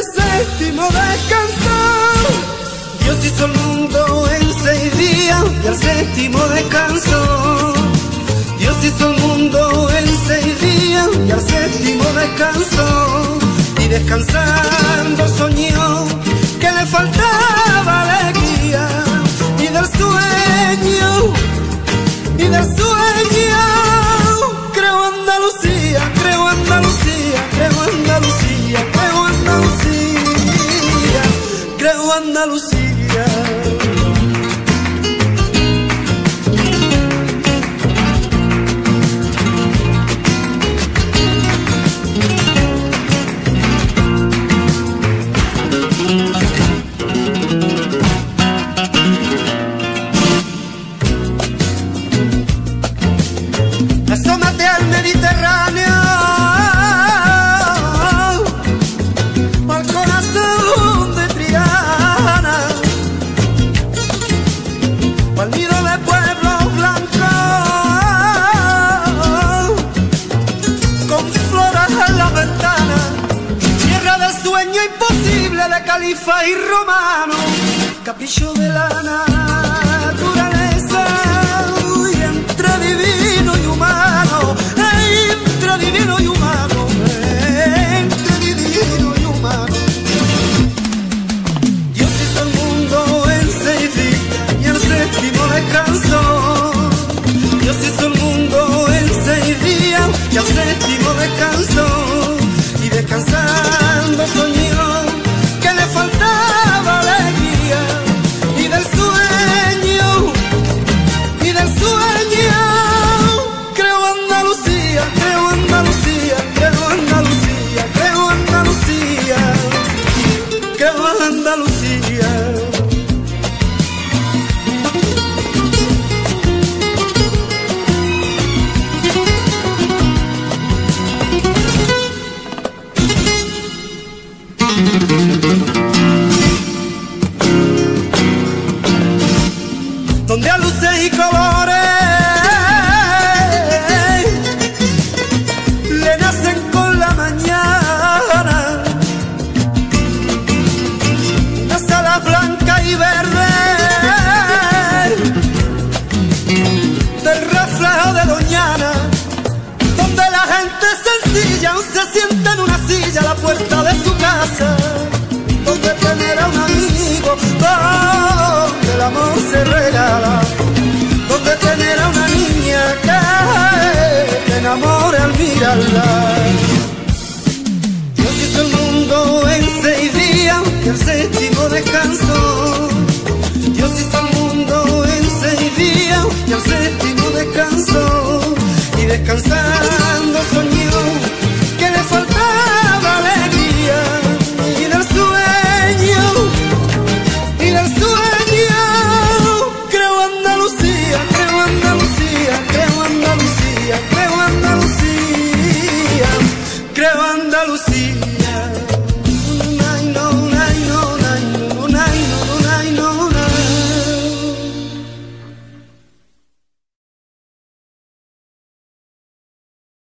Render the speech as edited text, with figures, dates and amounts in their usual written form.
séptimo descansó. Dios hizo el mundo en 6 días y al séptimo descansó. Dios hizo el mundo en 6 días y al séptimo descansó. Y descansando soñó que le faltaba alegría. Y del sueño creo Andalucía, creo Andalucía, creo Andalucía, creo Andalucía, creo Andalucía. Asómate al Mediterráneo, al corazón de Triana, al nido de pueblos blancos, con flores en las ventanas, tierra del sueño imposible de califa y romano, capricho de la naturaleza, y entre divino y humano, entre divino y humano, entre divino y humano. Dios hizo el mundo en 6 días y el séptimo descansó. Dios hizo el mundo en 6 días y el séptimo descansó. Y descansando soñó que le faltaba alegría. Y del sueño creo Andalucía, creo Andalucía, creo Andalucía, creo Andalucía, creo Andalucía. Donde a luces y colores le nacen con la mañana, las alas blancas y verdes del reflejo de Doñana, donde la gente sencilla aún se sienta en una silla a la puerta de su casa, donde tener a un amigo, donde el amor se regala, donde tener a una niña que te enamore al mirarla. Dios hizo el mundo en 6 días y el séptimo descansó.